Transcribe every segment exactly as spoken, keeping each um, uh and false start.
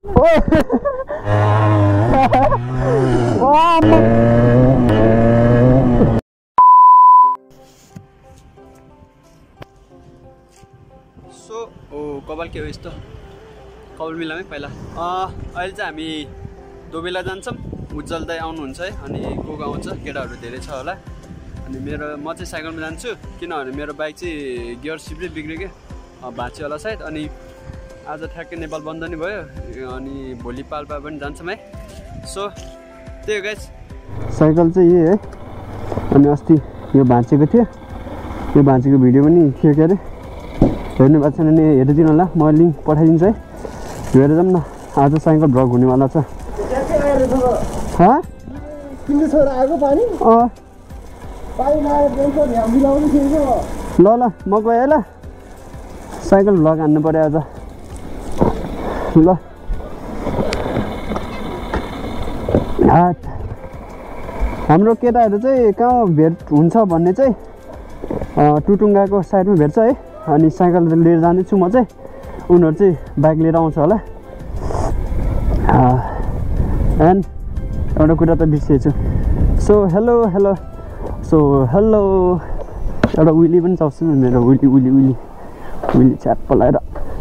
So ओ कपाल के हो यस्तो कपाल मिलामै पहिला अहिले चाहिँ हामी दोबेला जान्छौँ उज्जवल दाइ आउनुहुन्छ है अनि को को आउँछ केटाहरू धेरै छ होला अनि मेरो म चाहिँ साइकलमा जान्छु किनभने मेरो बाइक चाहिँ गियर सिफ्टै बिग्रियो क्या भाँच्यो होला सायद अनि आज ठ्याक्कै नेपाल बन्द नि भयो अनि भोलि पाल्पा पनि जान्छौँ है सो त्यही हो गाइस साइकल चाहिँ यही है अनि अस्ति यो भाँचेको थियो यो भाँचेको भिडियो पनि थियो के अरे हेर्नु भएको छैन भने हेरिदिनु होला म लिङ्क पठाइदिन्छु है हेरेर जाऊँ न आज साइकल भ्लग हुनेवाला छ ल ल म गएँ ल साइकल भ्लग हान्नु पर्यो आज ल हाम्रो केटाहरू चाहिँ कहाँ भेट हुन्छ भन्ने चाहिँ टुटुङ्गाको साइडमा भेट्छ है अनि साइकल लिएर जाँदैछु म चाहिँ उनीहरू चाहिँ बाइक लिएर आउँछ होला एन्ड एउटा कुरा त बिर्सिएछु so hello hello so hello एउटा विली पनि चाउँछु मेरो विली विली विली विली च्याप्प लगाएर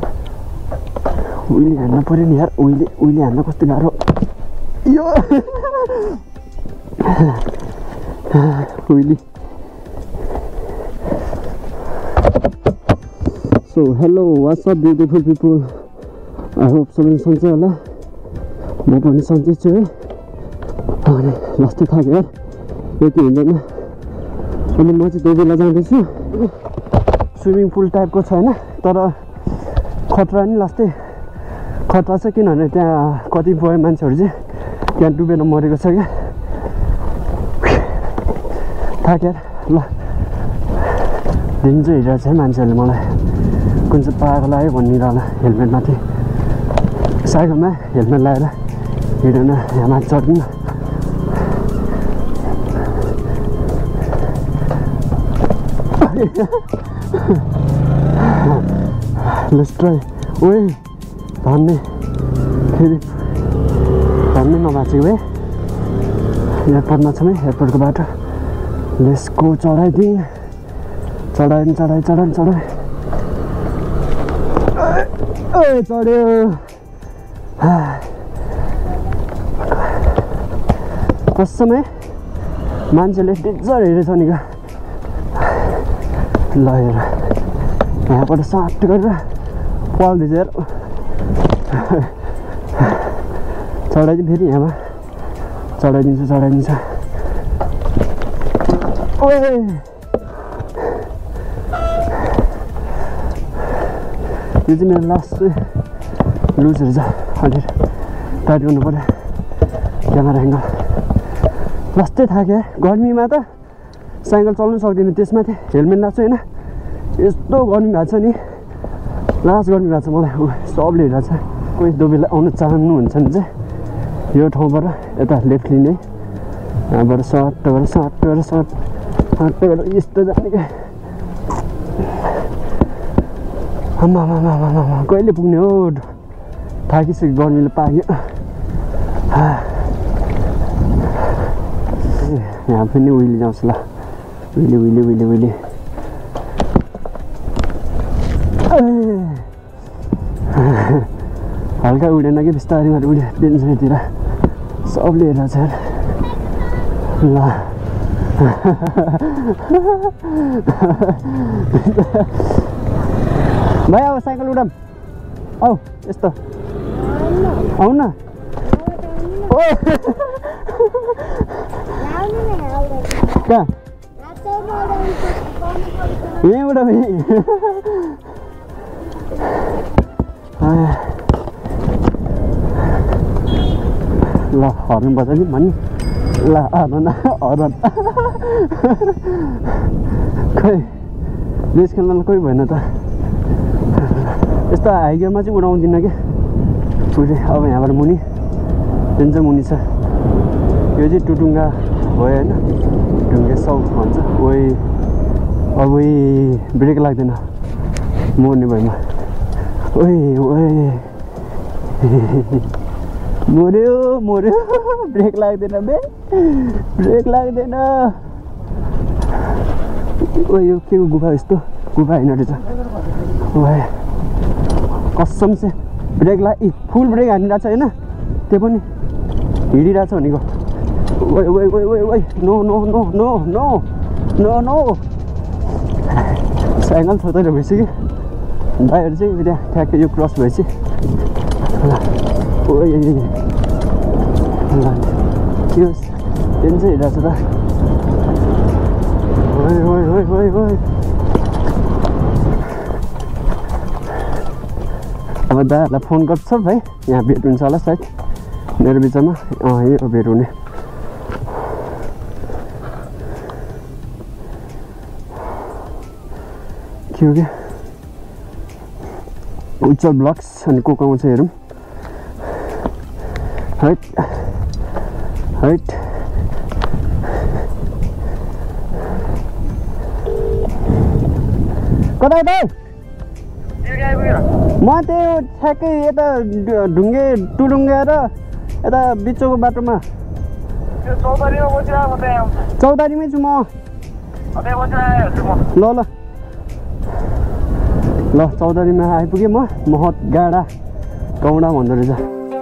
विली हान्न पऱ्यो नि यार विली विली हान्न कस्तो गाह्रो यो विली so hello what's up beautiful people I hope सबैले सन्चै होला म पनि सन्चै छु है अनि लास्टै थाक्यो यार यति हुँदैन अनि म चाहिँ दोबेला जाँदैछु स्विमिङ पुल टाइपको छैन तर खतरा नि लास्टै खतरा छ किनभने त्यहाँ कतिपय मान्छेहरू चाहिँ त्यहाँ डुबेर मरेको छ क्या थाक्यो यार ल दिन चाहिँ हेरेर चाहिँ मान्छेहरूले मलाई कुन चाहिँ पाएको लाग्यो भनिरह होला हेलमेटमाथि साइकलमा हेलमेट लगाएर हिँडेन यहाँ माथि चढ्नु लेट्स ट्राई ओए भन्ने फेरि भन्ने नभाँचेको भए एयरपोर्टमा छ है एयरपोर्टको बाटो लेट्स गो चढाइदिउँ चढाइ चढाइ चढाइ चढाइ ए चढ्यो कसमै मान्छेले डेन्जर हेरेछ नि क्या ल हेर यहाँबाट साट गरेर पल्दैछ हेर चढाइदिउँ फेरि यहाँमा चढाइदिन्छ चढाइदिन्छ ओए यो चाहिँ मेरो लास्ट चाहिँ लुजहरू छ अलि टाइट गर्नु पऱ्यो क्यामेरा एङ्गल लास्टै थाक्यो गर्मीमा त साइकल चल्नु सक्दैन त्यसमाथि हेलमेट लाग्छ होइन यस्तो गर्मी भएको छ नि लास्ट गर्मी भएको छ मलाई सबले हेरेको छ कोही दोबेला आउनु चाहनुहुन्छ भने चाहिँ यो ठाउँबाट यता लेफ्ट लिने यहाँबाट सर्ट गरेर सर्ट गरेर सर्ट सर्ट गरेर यस्तो जाने क्या आमा आमा आमा कहिले पुग्ने हो थाकिसक्यो गर्मीले पाक्यो यहाँ पनि विली जाउँछ ल विली विली विली विली हल्का उडेन कि बिस्तारै मात्र उड्यो डेन्जरतिर सबले हेरेर छ ल भाइ अब साइकल उडाम औ यस्तो आउ न कहाँ यहीँ उडा भाइ ल हर्न बजाइदिउँ भनी ल हर्न हर्न खै रेस खेल्न कोही भएन त यस्तो हाई गियरमा चाहिँ उडाउँदिनँ क्या पुरै अब यहाँबाट मुनि जुन चाहिँ मुनि छ यो चाहिँ टुटुङ्गा भयो होइन ढुङ्गे साउथ भन्छ ओइ अब ब्रेक लाग्दैन मर्ने भएमा ओइ ओइ मर्यो मर्यो ब्रेक लाग्दैन बे ब्रेक लाग्दैन ओ यो के को गुफा यस्तो गुफा हैन रहेछ ओए कसम से ब्रेक ला फुल ब्रेक हानिरहेको छ हैन त्यो पनि हिँडिरहेछ भनेको ओए ओए ओए ओए ओए no no no no no no no cycle छोडेर भइसक्यो भाइहरु चाहिँ त्यहाँ ठ्याक्कै यो क्रस भएपछि ओए यो के टेन चाहिँ हिँडिरहेछ त ओए ओए ओए ओए ओए अब दादालाई फोन गर्छ भाइ यहाँ भेट हुन्छ होला सायद मेरो बिचमा अँ यो भेट हुने के हो क्या उज्जवल ब्लग्स अनि को को आउँछ हेरौँ हैट हैट कता कता म त्यो ठ्याक्कै यता ढुङ्गे टुडुङ्गे र यता बिचको बाटोमा चौतारीमै छु म ल ल ल चौतारीमा आइपुगेँ म महत गाडा गौडा भन्दो रहेछ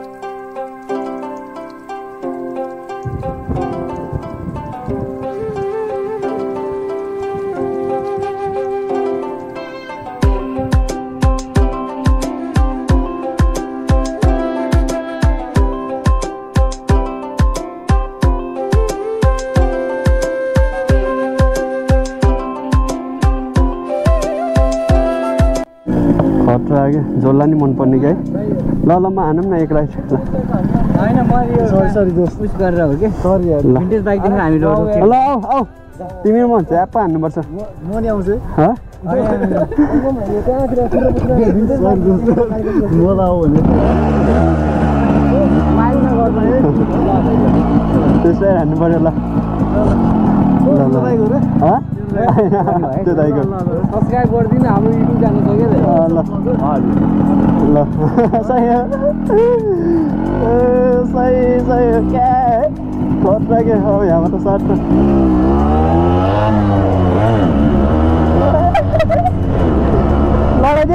जोल्ला नि मन पर्ने क्या ल ल म हानौँ न एक राइट ल हैन म यो सरी सरी दोस्त पुश गरेर हो के सरी यार भिन्टेज बाइक देखि हामी रोड ल आऊ आऊ तिमी म झ्याप्पा हान्नु पर्छ म नि आउँछु ह त्यसै हान्नु पर्यो ल त्यो दाइको सब्स्क्राइब गरिदिनु हाम्रो युट्युब जानु सक्यो ल ल सही हो सही सही हो क्या खतरा के हो यहाँ त सर्ट लगाइदियो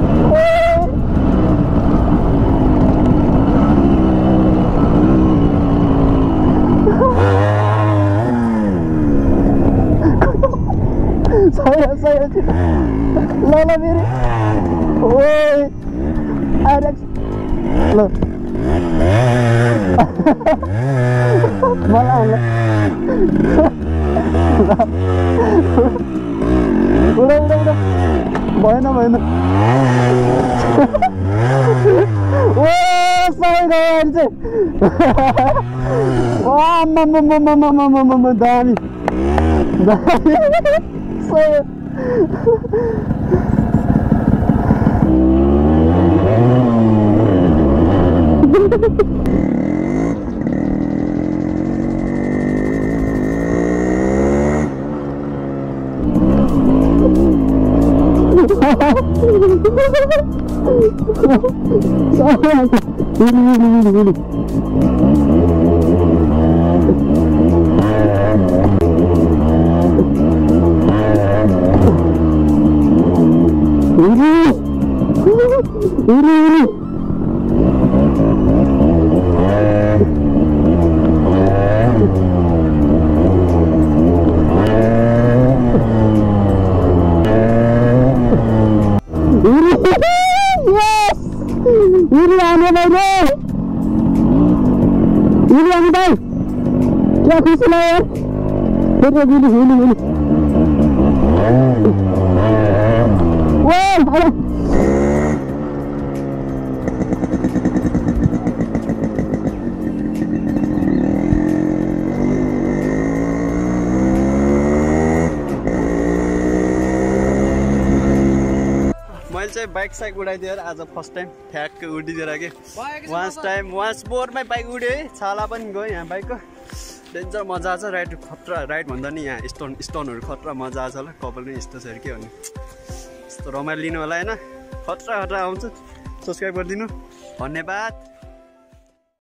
सही हो सही हो ल ल मेरो ओए आरएक्स ल मलाई ल उडा उडा उडा भएन भएन ओ सही गयो चाहिँ दामी दामी सही क्या खुश ना यार फिर गिली गिली गिली वो अरे मैले चाहिँ बाइक साइक उडाइदिएर आज फर्स्ट टाइम ठ्याक्क उडिदिएर के वान्स टाइम वान्स मोरमै बाइक उड्यो है छाला पनि गयो यहाँ बाइकको डेन्जर मजा आछ राइड खतरा राइड भन्दा नि यहाँ स्टोन स्टोनहरू खतरा मजा आछ होला कपाल पनि यस्तो छ के भन्नु यस्तो रमाइलो लिनु होला होइन खतरा खतरा आउँछ सब्सक्राइब गरिदिनु धन्यवाद।